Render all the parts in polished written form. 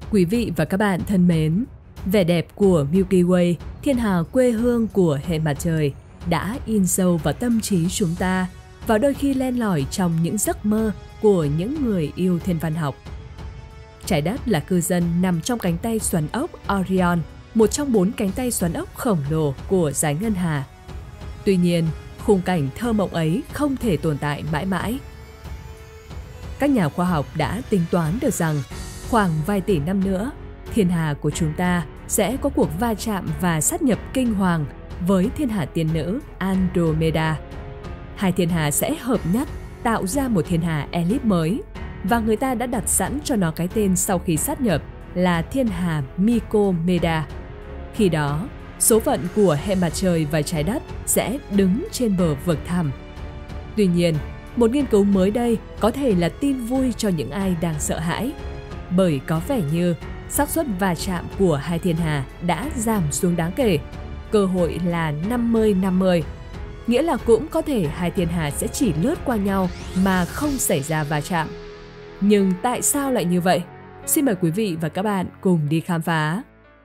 Quý vị và các bạn thân mến, vẻ đẹp của Milky Way, thiên hà quê hương của hệ mặt trời, đã in sâu vào tâm trí chúng ta và đôi khi len lỏi trong những giấc mơ của những người yêu thiên văn học. Trái đất là cư dân nằm trong cánh tay xoắn ốc Orion, một trong 4 cánh tay xoắn ốc khổng lồ của dải ngân hà. Tuy nhiên, khung cảnh thơ mộng ấy không thể tồn tại mãi mãi. Các nhà khoa học đã tính toán được rằng khoảng vài tỷ năm nữa, thiên hà của chúng ta sẽ có cuộc va chạm và sát nhập kinh hoàng với thiên hà tiên nữ Andromeda. Hai thiên hà sẽ hợp nhất, tạo ra một thiên hà elip mới, và người ta đã đặt sẵn cho nó cái tên sau khi sát nhập là thiên hà Mycomeda. Khi đó, số phận của hệ mặt trời và trái đất sẽ đứng trên bờ vực thẳm. Tuy nhiên, một nghiên cứu mới đây có thể là tin vui cho những ai đang sợ hãi, bởi có vẻ như xác suất va chạm của hai thiên hà đã giảm xuống đáng kể, cơ hội là 50-50. Nghĩa là cũng có thể hai thiên hà sẽ chỉ lướt qua nhau mà không xảy ra va chạm. Nhưng tại sao lại như vậy? Xin mời quý vị và các bạn cùng đi khám phá.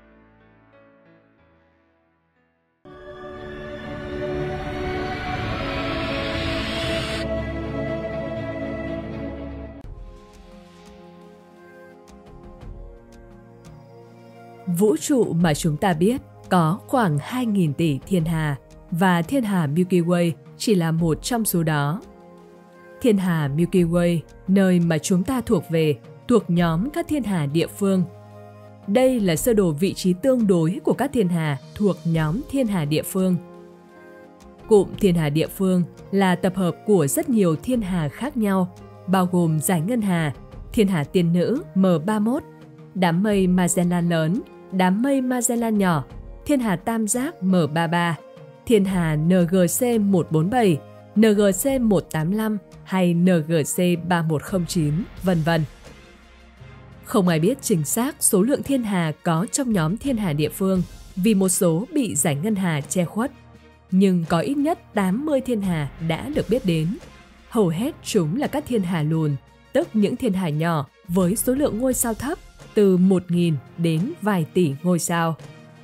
Vũ trụ mà chúng ta biết có khoảng 2.000 tỷ thiên hà, và thiên hà Milky Way chỉ là một trong số đó. Thiên hà Milky Way, nơi mà chúng ta thuộc về, thuộc nhóm các thiên hà địa phương. Đây là sơ đồ vị trí tương đối của các thiên hà thuộc nhóm thiên hà địa phương. Cụm thiên hà địa phương là tập hợp của rất nhiều thiên hà khác nhau, bao gồm dải ngân hà, thiên hà tiên nữ M31, đám mây Magellan lớn, đám mây Magellan nhỏ, thiên hà tam giác M33, thiên hà NGC 147, NGC 185 hay NGC 3109, vân vân. Không ai biết chính xác số lượng thiên hà có trong nhóm thiên hà địa phương vì một số bị dải ngân hà che khuất. Nhưng có ít nhất 80 thiên hà đã được biết đến. Hầu hết chúng là các thiên hà lùn, tức những thiên hà nhỏ với số lượng ngôi sao thấp, từ 1.000 đến vài tỷ ngôi sao.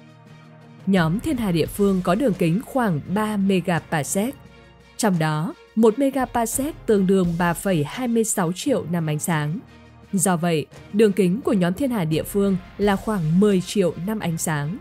Nhóm thiên hà địa phương có đường kính khoảng 3 megaparsec. Trong đó, 1 megaparsec tương đương 3,26 triệu năm ánh sáng. Do vậy, đường kính của nhóm thiên hà địa phương là khoảng 10 triệu năm ánh sáng.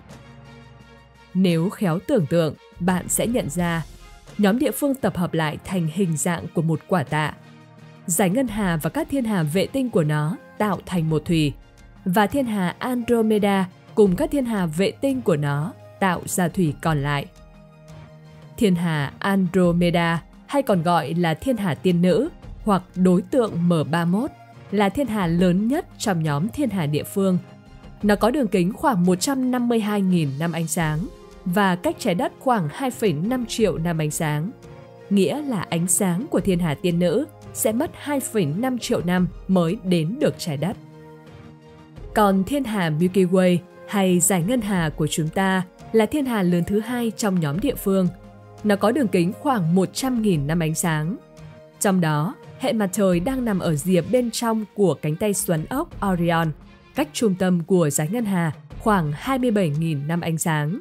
Nếu khéo tưởng tượng, bạn sẽ nhận ra nhóm địa phương tập hợp lại thành hình dạng của một quả tạ. Dải ngân hà và các thiên hà vệ tinh của nó tạo thành một thùy, và thiên hà Andromeda cùng các thiên hà vệ tinh của nó tạo ra thùy còn lại. Thiên hà Andromeda, hay còn gọi là thiên hà tiên nữ hoặc đối tượng M31, là thiên hà lớn nhất trong nhóm thiên hà địa phương. Nó có đường kính khoảng 152.000 năm ánh sáng và cách trái đất khoảng 2,5 triệu năm ánh sáng. Nghĩa là ánh sáng của thiên hà tiên nữ sẽ mất 2,5 triệu năm mới đến được trái đất. Còn thiên hà Milky Way hay dải ngân hà của chúng ta là thiên hà lớn thứ hai trong nhóm địa phương. Nó có đường kính khoảng 100.000 năm ánh sáng. Trong đó, hệ mặt trời đang nằm ở rìa bên trong của cánh tay xoắn ốc Orion, cách trung tâm của dải ngân hà khoảng 27.000 năm ánh sáng.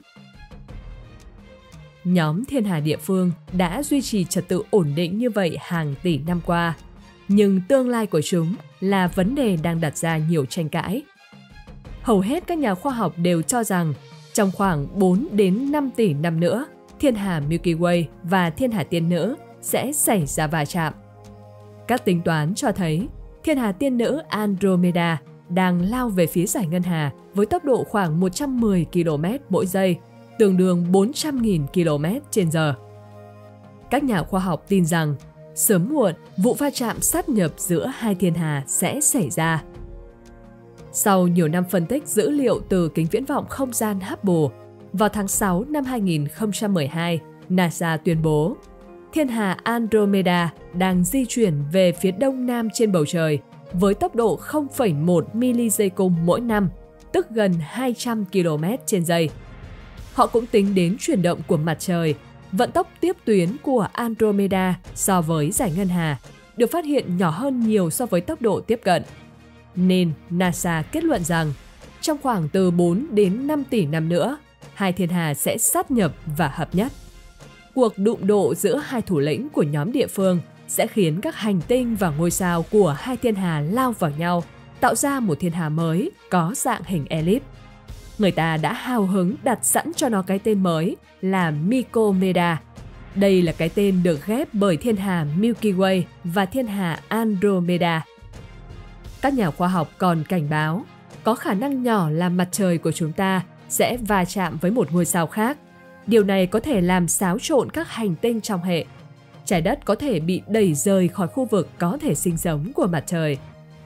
Nhóm thiên hà địa phương đã duy trì trật tự ổn định như vậy hàng tỷ năm qua, nhưng tương lai của chúng là vấn đề đang đặt ra nhiều tranh cãi. Hầu hết các nhà khoa học đều cho rằng trong khoảng 4 đến 5 tỷ năm nữa, thiên hà Milky Way và thiên hà tiên nữ sẽ xảy ra va chạm. Các tính toán cho thấy thiên hà tiên nữ Andromeda đang lao về phía dải ngân hà với tốc độ khoảng 110 km mỗi giây, tương đương 400.000 km/h. Các nhà khoa học tin rằng sớm muộn vụ va chạm sát nhập giữa hai thiên hà sẽ xảy ra. Sau nhiều năm phân tích dữ liệu từ kính viễn vọng không gian Hubble, vào tháng 6 năm 2012, NASA tuyên bố thiên hà Andromeda đang di chuyển về phía đông nam trên bầu trời với tốc độ 0,1 ms mỗi năm, tức gần 200 km/giây. Họ cũng tính đến chuyển động của mặt trời, vận tốc tiếp tuyến của Andromeda so với dải ngân hà, được phát hiện nhỏ hơn nhiều so với tốc độ tiếp cận. nên NASA kết luận rằng trong khoảng từ 4 đến 5 tỷ năm nữa, hai thiên hà sẽ sát nhập và hợp nhất. Cuộc đụng độ giữa hai thủ lĩnh của nhóm địa phương sẽ khiến các hành tinh và ngôi sao của hai thiên hà lao vào nhau, tạo ra một thiên hà mới có dạng hình elip. Người ta đã hào hứng đặt sẵn cho nó cái tên mới là Micomeda. Đây là cái tên được ghép bởi thiên hà Milky Way và thiên hà Andromeda. Các nhà khoa học còn cảnh báo, có khả năng nhỏ là mặt trời của chúng ta sẽ va chạm với một ngôi sao khác. Điều này có thể làm xáo trộn các hành tinh trong hệ. Trái đất có thể bị đẩy rời khỏi khu vực có thể sinh sống của mặt trời.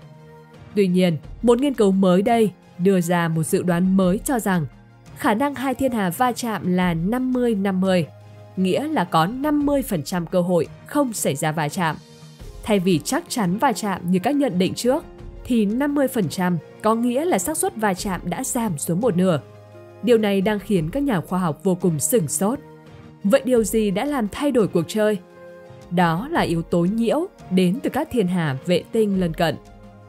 Tuy nhiên, một nghiên cứu mới đây đưa ra một dự đoán mới cho rằng khả năng hai thiên hà va chạm là 50-50, nghĩa là có 50% cơ hội không xảy ra va chạm. Thay vì chắc chắn va chạm như các nhận định trước, thì 50% có nghĩa là xác suất va chạm đã giảm xuống một nửa. Điều này đang khiến các nhà khoa học vô cùng sửng sốt. Vậy điều gì đã làm thay đổi cuộc chơi? Đó là yếu tố nhiễu đến từ các thiên hà vệ tinh lân cận.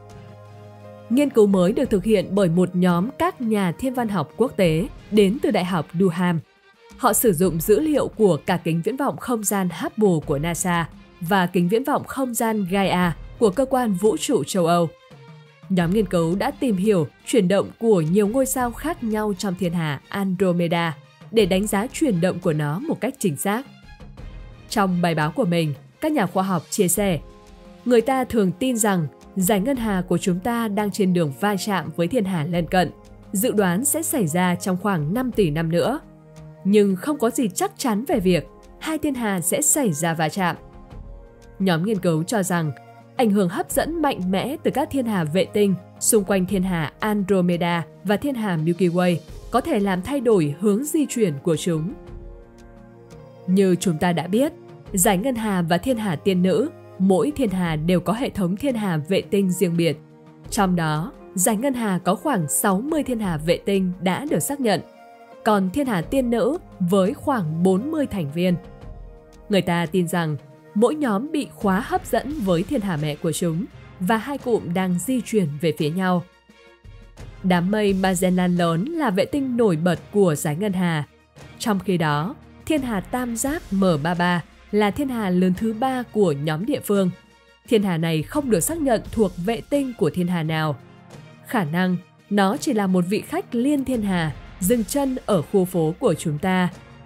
Nghiên cứu mới được thực hiện bởi một nhóm các nhà thiên văn học quốc tế đến từ Đại học Durham. Họ sử dụng dữ liệu của cả kính viễn vọng không gian Hubble của NASA và kính viễn vọng không gian Gaia của Cơ quan Vũ trụ châu Âu. Nhóm nghiên cứu đã tìm hiểu chuyển động của nhiều ngôi sao khác nhau trong thiên hà Andromeda để đánh giá chuyển động của nó một cách chính xác. Trong bài báo của mình, các nhà khoa học chia sẻ, người ta thường tin rằng dải ngân hà của chúng ta đang trên đường va chạm với thiên hà lân cận, dự đoán sẽ xảy ra trong khoảng 5 tỷ năm nữa. Nhưng không có gì chắc chắn về việc hai thiên hà sẽ xảy ra va chạm. Nhóm nghiên cứu cho rằng ảnh hưởng hấp dẫn mạnh mẽ từ các thiên hà vệ tinh xung quanh thiên hà Andromeda và thiên hà Milky Way có thể làm thay đổi hướng di chuyển của chúng. Như chúng ta đã biết, dải ngân hà và thiên hà tiên nữ, mỗi thiên hà đều có hệ thống thiên hà vệ tinh riêng biệt. Trong đó, dải ngân hà có khoảng 60 thiên hà vệ tinh đã được xác nhận, còn thiên hà tiên nữ với khoảng 40 thành viên. Người ta tin rằng mỗi nhóm bị khóa hấp dẫn với thiên hà mẹ của chúng và hai cụm đang di chuyển về phía nhau. Đám mây Magellan lớn là vệ tinh nổi bật của dải ngân hà. Trong khi đó, thiên hà tam giác M33 là thiên hà lớn thứ 3 của nhóm địa phương. Thiên hà này không được xác nhận thuộc vệ tinh của thiên hà nào. Khả năng nó chỉ là một vị khách liên thiên hà dừng chân ở khu phố của chúng ta.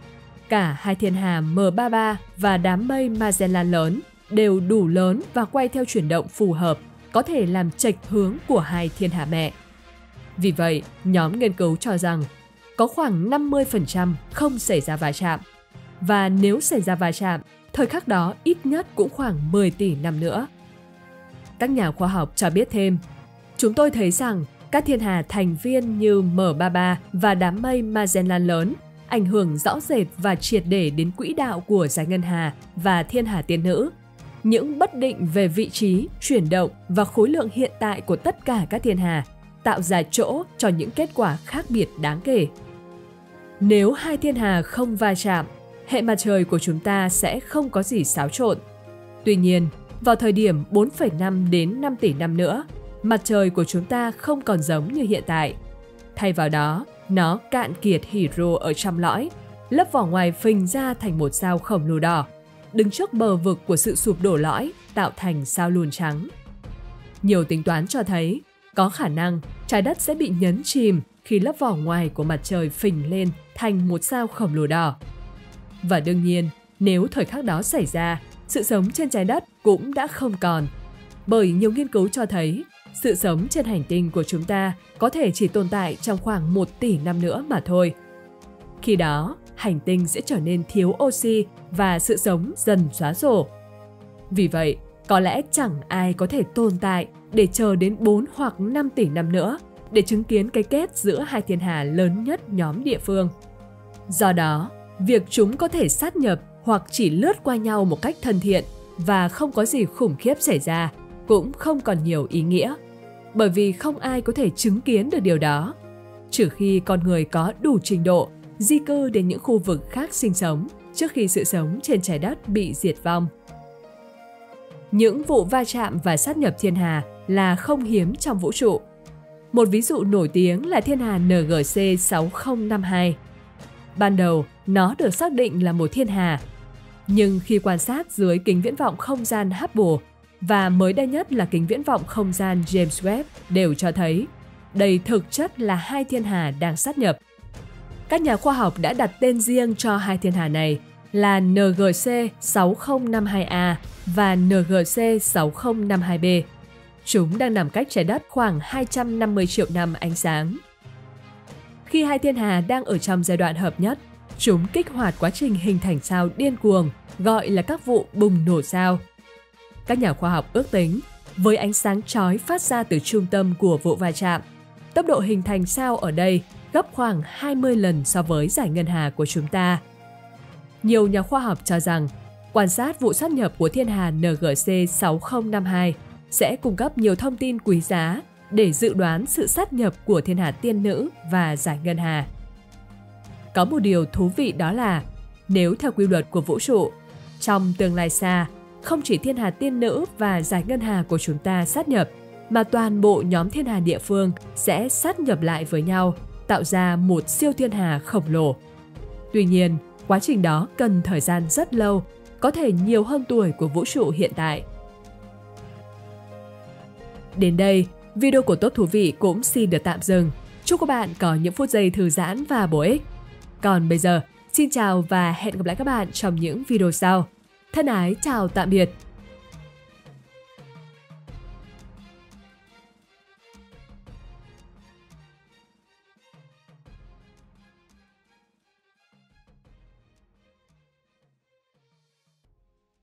Cả hai thiên hà M33 và đám mây Magellan lớn đều đủ lớn và quay theo chuyển động phù hợp, có thể làm chệch hướng của hai thiên hà mẹ. Vì vậy, nhóm nghiên cứu cho rằng có khoảng 50% không xảy ra va chạm. Và nếu xảy ra va chạm, thời khắc đó ít nhất cũng khoảng 10 tỷ năm nữa. Các nhà khoa học cho biết thêm, chúng tôi thấy rằng các thiên hà thành viên như M33 và đám mây Magellan lớn ảnh hưởng rõ rệt và triệt để đến quỹ đạo của dải ngân hà và thiên hà tiên nữ. Những bất định về vị trí, chuyển động và khối lượng hiện tại của tất cả các thiên hà tạo ra chỗ cho những kết quả khác biệt đáng kể. Nếu hai thiên hà không va chạm, hệ mặt trời của chúng ta sẽ không có gì xáo trộn. Tuy nhiên, vào thời điểm 4,5 đến 5 tỷ năm nữa, mặt trời của chúng ta không còn giống như hiện tại. Thay vào đó, nó cạn kiệt hydro ở trong lõi, lớp vỏ ngoài phình ra thành một sao khổng lồ đỏ, đứng trước bờ vực của sự sụp đổ lõi tạo thành sao lùn trắng. Nhiều tính toán cho thấy, có khả năng trái đất sẽ bị nhấn chìm khi lớp vỏ ngoài của mặt trời phình lên thành một sao khổng lồ đỏ. Và đương nhiên, nếu thời khắc đó xảy ra, sự sống trên trái đất cũng đã không còn. Bởi nhiều nghiên cứu cho thấy, sự sống trên hành tinh của chúng ta có thể chỉ tồn tại trong khoảng 1 tỷ năm nữa mà thôi. Khi đó, hành tinh sẽ trở nên thiếu oxy và sự sống dần xóa sổ. Vì vậy, có lẽ chẳng ai có thể tồn tại để chờ đến 4 hoặc 5 tỷ năm nữa để chứng kiến cái kết giữa hai thiên hà lớn nhất nhóm địa phương. Do đó, việc chúng có thể sát nhập hoặc chỉ lướt qua nhau một cách thân thiện và không có gì khủng khiếp xảy ra cũng không còn nhiều ý nghĩa, bởi vì không ai có thể chứng kiến được điều đó, trừ khi con người có đủ trình độ di cư đến những khu vực khác sinh sống trước khi sự sống trên trái đất bị diệt vong. Những vụ va chạm và sát nhập thiên hà là không hiếm trong vũ trụ. Một ví dụ nổi tiếng là thiên hà NGC 6052. Ban đầu, nó được xác định là một thiên hà. Nhưng khi quan sát dưới kính viễn vọng không gian Hubble và mới đây nhất là kính viễn vọng không gian James Webb đều cho thấy đây thực chất là hai thiên hà đang sát nhập. Các nhà khoa học đã đặt tên riêng cho hai thiên hà này là NGC 6052A và NGC 6052B. Chúng đang nằm cách trái đất khoảng 250 triệu năm ánh sáng. Khi hai thiên hà đang ở trong giai đoạn hợp nhất, chúng kích hoạt quá trình hình thành sao điên cuồng, gọi là các vụ bùng nổ sao. Các nhà khoa học ước tính, với ánh sáng chói phát ra từ trung tâm của vụ va chạm, tốc độ hình thành sao ở đây gấp khoảng 20 lần so với giải ngân hà của chúng ta. Nhiều nhà khoa học cho rằng, quan sát vụ sát nhập của thiên hà NGC 6052 sẽ cung cấp nhiều thông tin quý giá để dự đoán sự sát nhập của thiên hà tiên nữ và giải ngân hà. Có một điều thú vị đó là, nếu theo quy luật của vũ trụ, trong tương lai xa, không chỉ thiên hà tiên nữ và giải ngân hà của chúng ta sát nhập, mà toàn bộ nhóm thiên hà địa phương sẽ sát nhập lại với nhau, tạo ra một siêu thiên hà khổng lồ. Tuy nhiên, quá trình đó cần thời gian rất lâu, có thể nhiều hơn tuổi của vũ trụ hiện tại. Đến đây, video của Tốt Thú Vị cũng xin được tạm dừng. Chúc các bạn có những phút giây thư giãn và bổ ích. Còn bây giờ, xin chào và hẹn gặp lại các bạn trong những video sau. Thân ái chào tạm biệt!